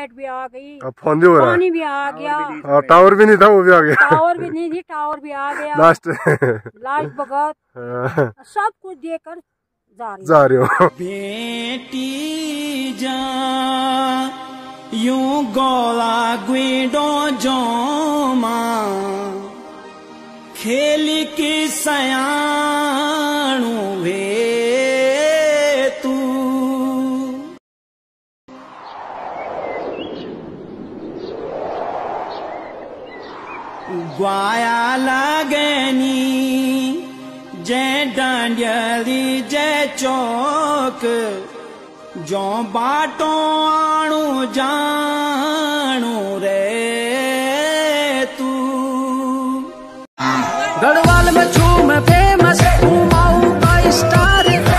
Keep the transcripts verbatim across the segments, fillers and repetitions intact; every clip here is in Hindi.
लाइट भी आ गई, अब फोन भी हो रहा है, पानी भी आ गया, और टावर भी नहीं था वो भी आ गया, टावर भी नहीं थी टावर भी आ गया, लास्ट लाइट बगत सब कुछ देकर जा रही जा रहे हो। बेटी जा यूं गोला गुडो जोमा खेल की सयाणु वे तू ग्वाया लागनी जय डांडियली जय चौक जो बाटो आणु जानू रे तू गढ़वाल में छू मैं फेमस हूँ माऊ का स्टार।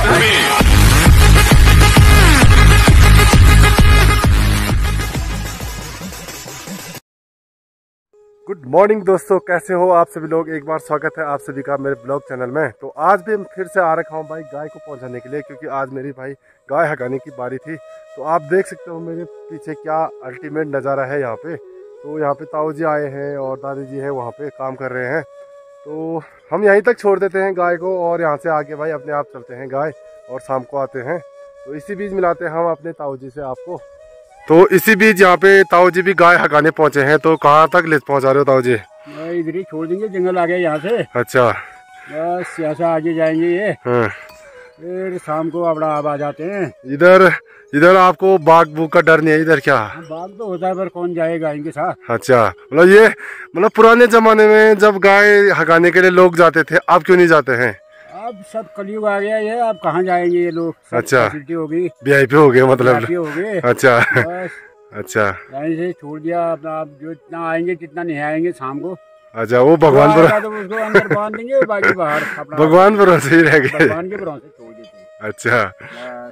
गुड मॉर्निंग दोस्तों, कैसे हो आप सभी लोग। एक बार स्वागत है आप सभी का मेरे ब्लॉग चैनल में। तो आज भी मैं फिर से आ रखा हूँ भाई गाय को पहुँचाने के लिए, क्योंकि आज मेरी भाई गाय हगाने की बारी थी। तो आप देख सकते हो मेरे पीछे क्या अल्टीमेट नज़ारा है यहाँ पे। तो यहाँ पे ताऊ जी आए हैं और दादी जी है वहाँ पे काम कर रहे हैं। तो हम यहीं तक छोड़ देते हैं गाय को और यहाँ से आके भाई अपने आप चलते हैं गाय और शाम को आते हैं। तो इसी बीच मिलाते हैं हम अपने ताऊ जी से आपको। तो इसी बीच यहाँ पे ताऊ जी भी गाय हगाने पहुँचे हैं। तो कहाँ तक ले पहुँचा रहे हो ताऊ जी? इधर ही छोड़ देंगे, जंगल आ गया यहाँ से। अच्छा, बस यहाँ से आगे जाएंगे ये। हाँ। फिर शाम को अपना आप आ जाते हैं। इधर इधर आपको बाघ बूघ का डर नहीं है इधर क्या? बाघ तो होता है पर कौन जाएगा इनके साथ। अच्छा, मतलब ये मतलब पुराने जमाने में जब गाय हगाने के लिए लोग जाते थे, अब क्यों नहीं जाते हैं? अब सब कलयुग आ गया ये, अब कहाँ जाएंगे ये लोग। अच्छा, हो गई, वी आई पी हो गए मतलब। हो गए। अच्छा बस अच्छा, यहीं से छोड़ दिया अपना। आप जो इतना आएंगे कितना नहीं आएंगे शाम को। अच्छा, वो भगवान पर तो उसको अंदर बांध देंगे, बाकी बाहर भगवान पर से ही रह गए। भगवान के भरोसे छोड़ देते हैं। अच्छा,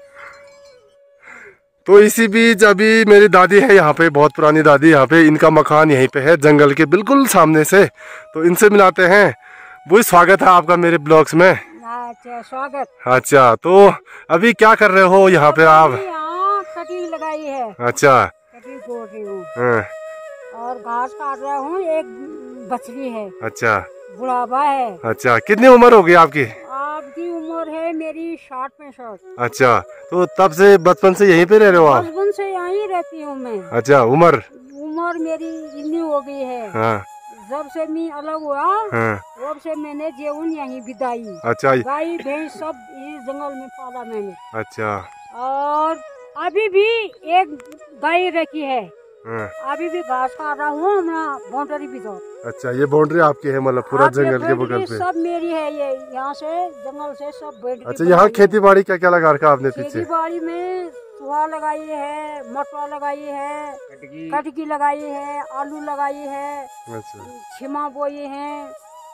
तो इसी बीच अभी मेरी दादी है यहाँ पे, बहुत पुरानी दादी यहाँ पे। इनका मकान यहीं पे है जंगल के बिल्कुल सामने से। तो इनसे मिलाते हैं। वो स्वागत है आपका मेरे ब्लॉग्स में। अच्छा, स्वागत। अच्छा, तो अभी क्या कर रहे हो यहाँ पे आप? कटिंग लगाई है। अच्छा, कटिंग तोड़ रही हूँ हाँ। और घास काट रहा हूँ। एक बछड़ी है। अच्छा, बुढ़ापा है। अच्छा, कितनी उम्र हो गई आपकी? आपकी उम्र है मेरी साठ पैंसठ। अच्छा, तो तब से बचपन से यहीं पे रह रहे हो आप? बचपन से यहीं रहती हूँ मैं। अच्छा, उम्र उम्र मेरी इतनी हो गई है। हाँ। जब से मैं अलग हुआ, हाँ। तब से मैंने जीवन यहीं बिताई। अच्छा, गाय भैंस सब इस जंगल में पाला मैंने। अच्छा, और अभी भी एक गाय रखी है। हाँ। अभी भी घास काट रहा हूँ बाउंड्री भी तो। अच्छा, ये बाउंड्री आपकी है मतलब पूरा जंगल के बगल पे? सब मेरी है ये, यहाँ से जंगल से सब बाउंड्री। अच्छा, यहाँ खेती बाड़ी क्या क्या लगा रखा आपने पीछे? खेती बाड़ी में सुहा लगाई है, मटवा लगाई है, कटकी लगाई है, आलू लगाई है, अच्छा, छिमा बोई है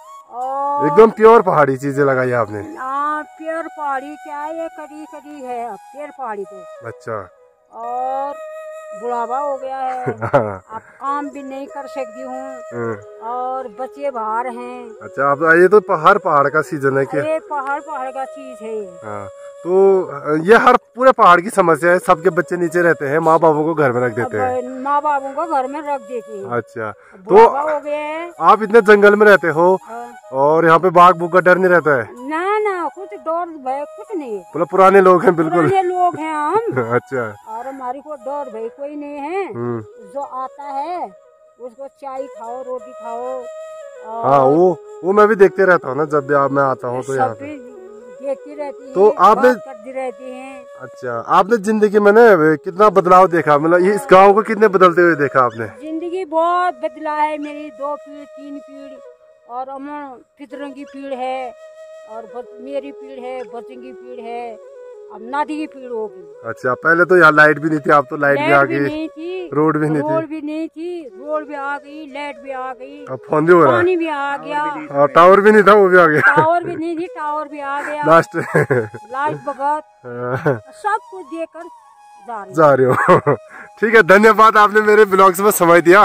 और एकदम प्योर पहाड़ी चीजें लगाई है आपने? हाँ, प्योर पहाड़ी क्या है ये, कटी कटी है प्योर पहाड़ी तो। अच्छा, और बुढ़ापा हो गया है, अब काम भी नहीं कर सकती हूँ और बच्चे बाहर हैं। अच्छा, अब ये तो पहाड़ पहाड़ का सीजन है क्या? ये पहाड़ पहाड़ का चीज है। हाँ, तो ये हर पूरे पहाड़ की समस्या है। सबके बच्चे नीचे रहते हैं, माँ बाबू को घर में रख देते हैं। माँ बाबू को घर में रख देते हैं। अच्छा, तो हो गया है। आप इतने जंगल में रहते हो और यहाँ पे बाघ बूघ का डर नहीं रहता है? ना ना, कुछ डर भय कुछ नहीं। मतलब पुराने लोग हैं बिल्कुल? पुराने लोग हैं हम। अच्छा, और हमारी को डर भय कोई नहीं है। जो आता है उसको चाय खाओ, रोटी खाओ। हाँ, वो वो मैं भी देखते रहता हूँ ना, जब भी आप मैं आता हूँ तो यहाँ पे देखती रहती तो आपने करती रहती हैं। अच्छा, आपने जिंदगी में ना कितना बदलाव देखा, मतलब इस गांव को कितने बदलते हुए देखा आपने? जिंदगी बहुत बदला है मेरी। दो पीढ़ तीन पीढ़ और अमर पितरों की पीढ़ है और मेरी पीढ़ है, बच्चों की पीढ़ है, अब नाती की पीढ़ होगी। अच्छा, पहले तो यहाँ लाइट भी नहीं थी, अब तो लाइट भी आ गई, रोड भी नहीं थी। रोड भी नहीं थी, रोड भी आ गई, लाइट भी आ गई, अब फोन भी हो रहा है, पानी भी आ गया और टावर भी नहीं था वो भी आ गया। टावर भी नहीं थी, टावर भी आ गया। लास्ट लाइट बगत सब कुछ देकर जा रही जा रहे हो। ठीक है, धन्यवाद, आपने मेरे ब्लॉग्स में समय दिया।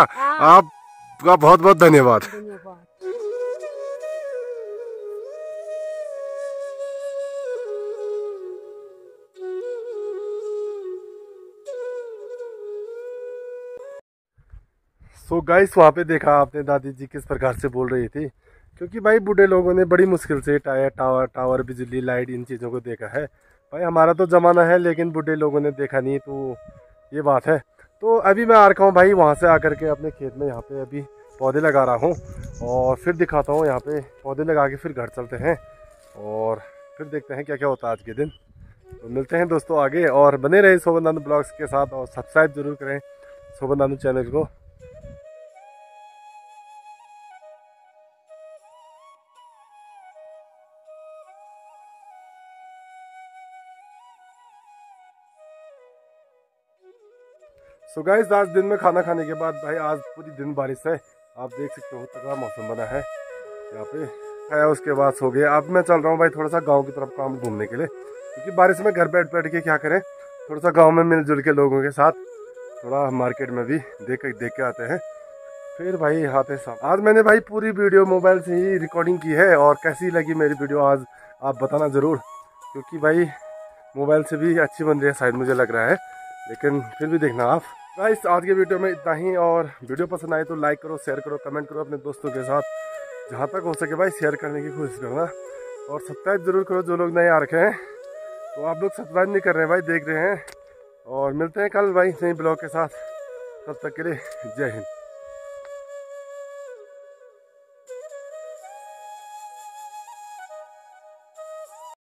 आपका बहुत बहुत धन्यवाद। धन्यवाद। सो गाइस वहाँ पे देखा आपने दादी जी किस प्रकार से बोल रही थी, क्योंकि भाई बूढ़े लोगों ने बड़ी मुश्किल से टायर टावर टावर बिजली लाइट इन चीज़ों को देखा है। भाई हमारा तो ज़माना है लेकिन बूढ़े लोगों ने देखा नहीं, तो ये बात है। तो अभी मैं आ रखा हूँ भाई वहाँ से आकर के अपने खेत में, यहाँ पे अभी पौधे लगा रहा हूँ और फिर दिखाता हूँ। यहाँ पे पौधे लगा के फिर घर चलते हैं और फिर देखते हैं क्या क्या होता है आज के दिन। तो मिलते हैं दोस्तों आगे, और बने रहे शोभन नानू ब्लॉग्स के साथ और सब्सक्राइब जरूर करें शोभन नानू चैनल को। सो गाइस आज दिन में खाना खाने के बाद भाई आज पूरी दिन बारिश है, आप देख सकते हो तगड़ा मौसम बना है यहाँ पे है। उसके बाद सो गए। अब मैं चल रहा हूँ भाई थोड़ा सा गांव की तरफ काम घूमने के लिए, क्योंकि बारिश में घर बैठ बैठ के क्या करें, थोड़ा सा गांव में मिलजुल के लोगों के साथ थोड़ा मार्केट में भी देख देख के आते हैं, फिर भाई आते हैं। आज मैंने भाई पूरी वीडियो मोबाइल से ही रिकॉर्डिंग की है, और कैसी लगी मेरी वीडियो आज आप बताना ज़रूर, क्योंकि भाई मोबाइल से भी अच्छी बन रही है शायद मुझे लग रहा है, लेकिन फिर भी देखना आप। गाइस आज के वीडियो में इतना ही, और वीडियो पसंद आए तो लाइक करो, शेयर करो, कमेंट करो अपने दोस्तों के साथ, जहाँ तक हो सके भाई शेयर करने की कोशिश करना, और सब्सक्राइब जरूर करो जो लोग नए आ रखे हैं। तो आप लोग सब्सक्राइब नहीं कर रहे हैं भाई, देख रहे हैं। और मिलते हैं कल भाई नई ब्लॉग के साथ, तब तक के लिए जय हिंद।